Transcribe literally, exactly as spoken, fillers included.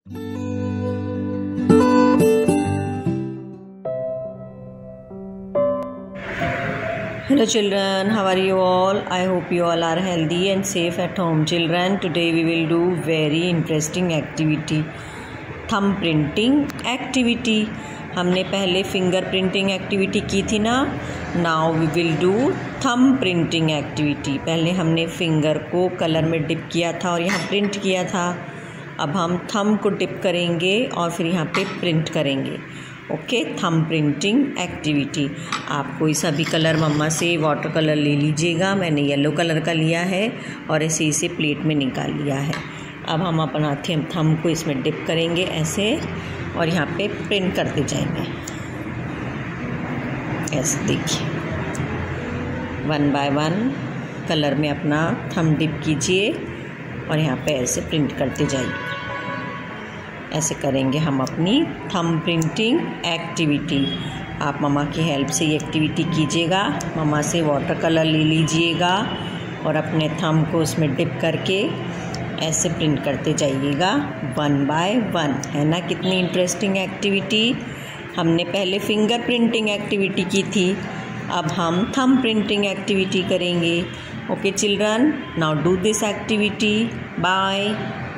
Hello children, how are you all? I hope you all are healthy and safe at home. Children, today we will do very interesting activity, thumb printing activity. हमने पहले finger printing activity की थी ना. Now we will do thumb printing activity. पहले हमने finger को colour में dip किया था और यहाँ प्रिंट किया था. अब हम थंब को डिप करेंगे और फिर यहाँ पे प्रिंट करेंगे. Okay, thumb printing activity. आप कोई सा भी कलर मम्मा से वाटर कलर ले लीजिएगा. मैंने येलो कलर का लिया है और ऐसे इसे प्लेट में निकाल लिया है. अब हम अपना थंब को इसमें डिप करेंगे ऐसे और यहाँ पे प्रिंट करते जाएंगे. ऐसे देखिए, वन बाय वन कलर में अपना थंब डिप कीजिए और यहाँ पे ऐसे प्रिंट करते जाइए. ऐसे करेंगे हम अपनी थंब प्रिंटिंग एक्टिविटी. आप मम्मा की हेल्प से ये एक्टिविटी कीजिएगा. मम्मा से वाटर कलर ले लीजिएगा और अपने थंब को उसमें डिप करके ऐसे प्रिंट करते जाइएगा वन बाय वन. है ना कितनी इंटरेस्टिंग एक्टिविटी. हमने पहले फिंगर प्रिंटिंग एक्टिविटी की थी, अब हम थंब प्रिंटिंग एक्टिविटी करेंगे. Okay children, now do this activity. Bye.